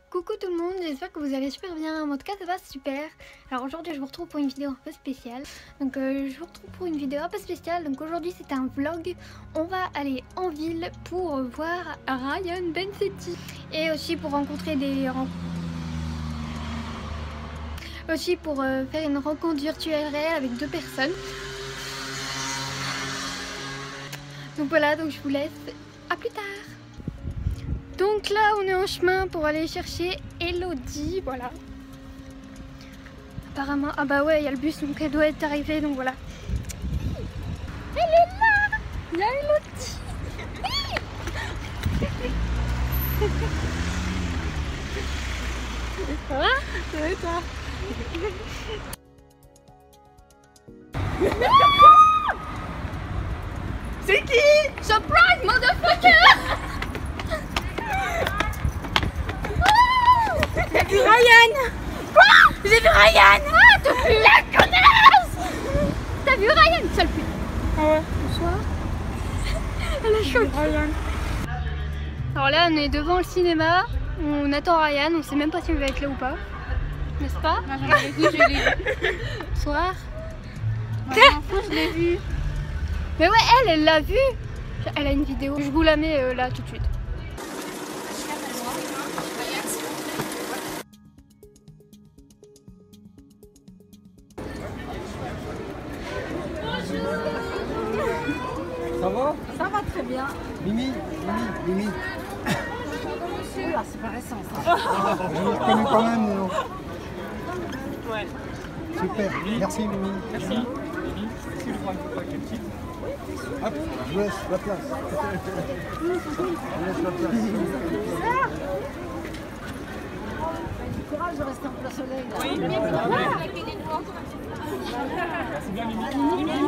Coucou tout le monde, j'espère que vous allez super bien, en tout cas ça va super. Alors aujourd'hui je vous retrouve pour une vidéo un peu spéciale. Donc je vous retrouve pour une vidéo un peu spéciale, donc aujourd'hui c'est un vlog. On va aller en ville pour voir Ryan Bensetti. Et aussi pour rencontrer aussi pour faire une rencontre virtuelle réelle avec 2 personnes. Donc voilà, donc je vous laisse, à plus tard. Donc là on est en chemin pour aller chercher Elodie, voilà. Apparemment, ah bah ouais il y a le bus donc elle doit être arrivée, donc voilà. Elle est là. Il y a Elodie. Ça va? Ça va et toi? C'est qui? Surprise motherfucker. J'ai vu Ryan. Quoi? J'ai vu Ryan. Ah, depuis la connasse. T'as vu Ryan, sale pute? Ah ouais. Bonsoir. Elle a choqué. Alors là, on est devant le cinéma. On attend Ryan. On sait même pas si elle va être là ou pas. N'est-ce pas? Moi j'en ai vu, je l'ai vu. Bonsoir. Je l'ai vu. Mais ouais, elle l'a vu. Elle a une vidéo. Je vous la mets là tout de suite. Ça va? Ça va très bien. Mimi. Oula, c'est pas récent ça. Je connais quand même. Ouais. Super, merci Mimi. Merci. Mimi, est-ce que je prends une photo avec le petit? Hop, je vous laisse la place. Je vous laisse la place. Du courage de rester en plein soleil là. Oui, merci bien Mimi.